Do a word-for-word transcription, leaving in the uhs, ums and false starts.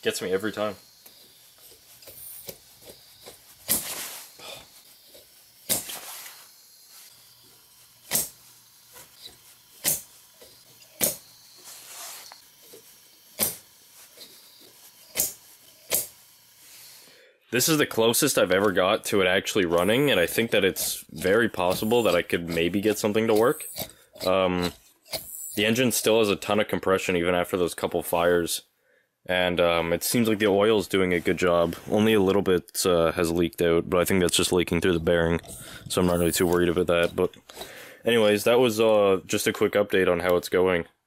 Gets me every time. This is the closest I've ever got to it actually running, and I think that it's very possible that I could maybe get something to work. Um, the engine still has a ton of compression even after those couple fires, and um, it seems like the oil's doing a good job. Only a little bit uh, has leaked out, but I think that's just leaking through the bearing, so I'm not really too worried about that. But anyways, that was uh, just a quick update on how it's going.